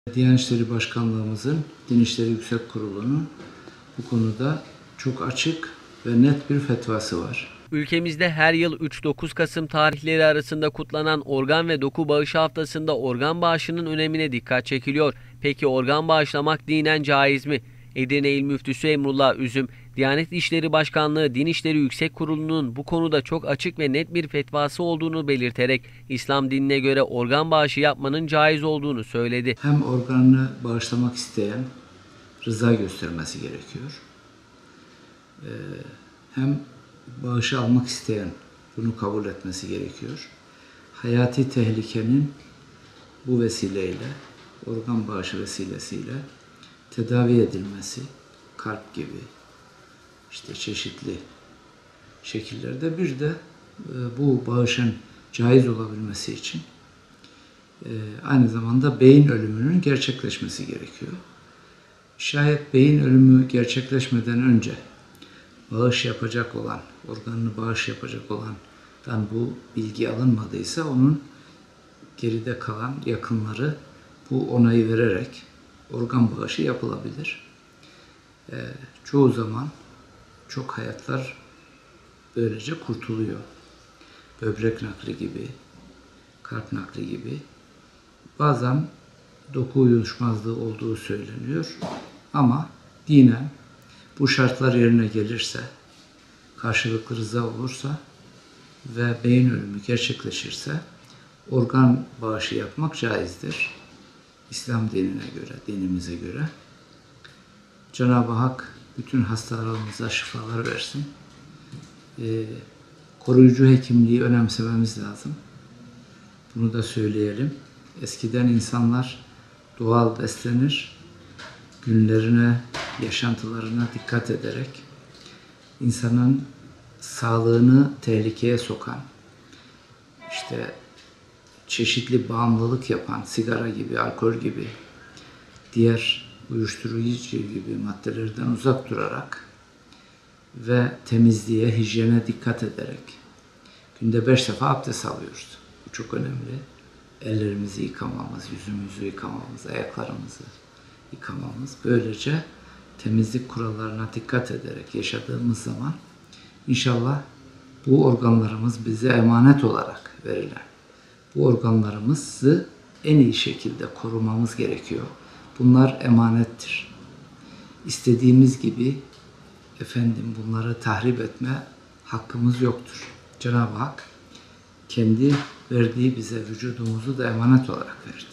Diyanet İşleri Başkanlığımızın Din İşleri Yüksek Kurulu'nun bu konuda çok açık ve net bir fetvası var. Ülkemizde her yıl 3-9 Kasım tarihleri arasında kutlanan organ ve doku bağışı haftasında organ bağışının önemine dikkat çekiliyor. Peki organ bağışlamak dinen caiz mi? Edirne İl Müftüsü Emrullah Üzüm, Diyanet İşleri Başkanlığı Din İşleri Yüksek Kurulu'nun bu konuda çok açık ve net bir fetvası olduğunu belirterek İslam dinine göre organ bağışı yapmanın caiz olduğunu söyledi. Hem organını bağışlamak isteyen rıza göstermesi gerekiyor. Hem bağışı almak isteyen bunu kabul etmesi gerekiyor. Hayati tehlikenin bu vesileyle, organ bağışı vesilesiyle tedavi edilmesi, kalp gibi işte çeşitli şekillerde, bir de bu bağışın caiz olabilmesi için aynı zamanda beyin ölümünün gerçekleşmesi gerekiyor. Şayet beyin ölümü gerçekleşmeden önce bağış yapacak olan, organını bağış yapacak olandan bu bilgi alınmadıysa onun geride kalan yakınları bu onayı vererek organ bağışı yapılabilir. Çoğu zaman çok hayatlar böylece kurtuluyor. Böbrek nakli gibi, kalp nakli gibi. Bazen doku uyuşmazlığı olduğu söyleniyor ama dinen bu şartlar yerine gelirse, karşılıklı rıza olursa ve beyin ölümü gerçekleşirse organ bağışı yapmak caizdir. İslam dinine göre, dinimize göre. Cenab-ı Hak bütün hastalarımıza şifalar versin. Koruyucu hekimliği önemsememiz lazım. Bunu da söyleyelim. Eskiden insanlar doğal beslenir, günlerine, yaşantılarına dikkat ederek insanın sağlığını tehlikeye sokan, işte çeşitli bağımlılık yapan, sigara gibi, alkol gibi, diğer uyuşturucu gibi maddelerden uzak durarak ve temizliğe, hijyene dikkat ederek günde 5 defa abdest alıyoruz. Bu çok önemli. Ellerimizi yıkamamız, yüzümüzü yıkamamız, ayaklarımızı yıkamamız. Böylece temizlik kurallarına dikkat ederek yaşadığımız zaman inşallah bu organlarımız bize emanet olarak verilen bu organlarımızı en iyi şekilde korumamız gerekiyor. Bunlar emanettir. İstediğimiz gibi bunları tahrip etme hakkımız yoktur. Cenab-ı Hak kendi verdiği bize vücudumuzu da emanet olarak verdi.